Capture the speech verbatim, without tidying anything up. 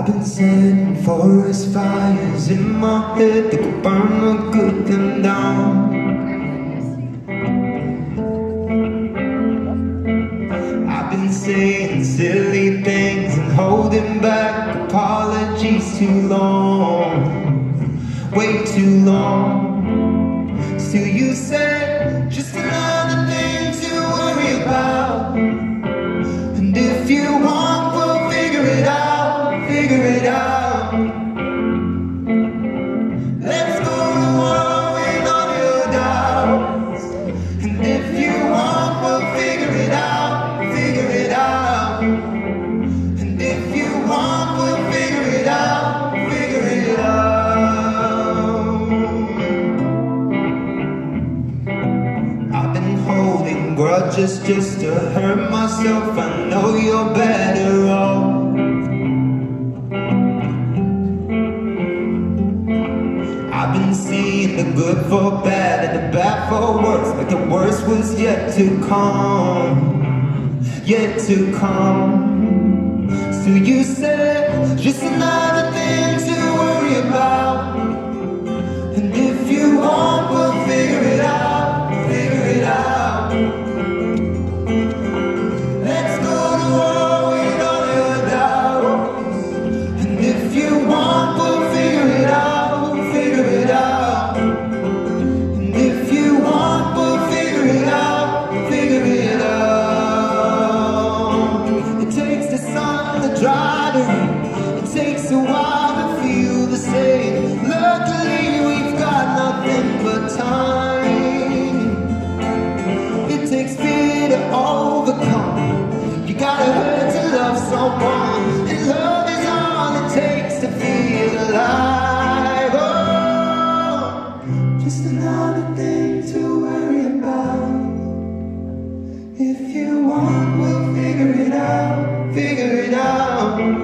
I've been setting forest fires in my head that could burn a good thing down. I've been saying silly things and holding back apologies too long, way too long. Still you said just another thing to worry about, and if you want we'll figure it out, figure it out. Let's go to war with all your doubts, and if you want we'll figure it out, figure it out. And if you want we'll figure it out, figure it out. I've been holding grudges just to hurt myself. I know you're better off. I've been seeing the good for bad and the bad for worse, like the worst was yet to come, yet to come. So you said just another thing to worry about, and if you want we'll figure it out, figure it out. Let's go to war with all your doubts, and if you want we'll figure it out, figure it out. And if you want we'll figure it out, figure it out. It takes the sun to dry the rain, it takes a while to feel the same. Luckily we've got nothing but time. It takes fear to overcome, you gotta hurt to love someone, and love is all it takes to feel alive. Oh, just another thing to worry about. If you want we'll figure it out, figure it out.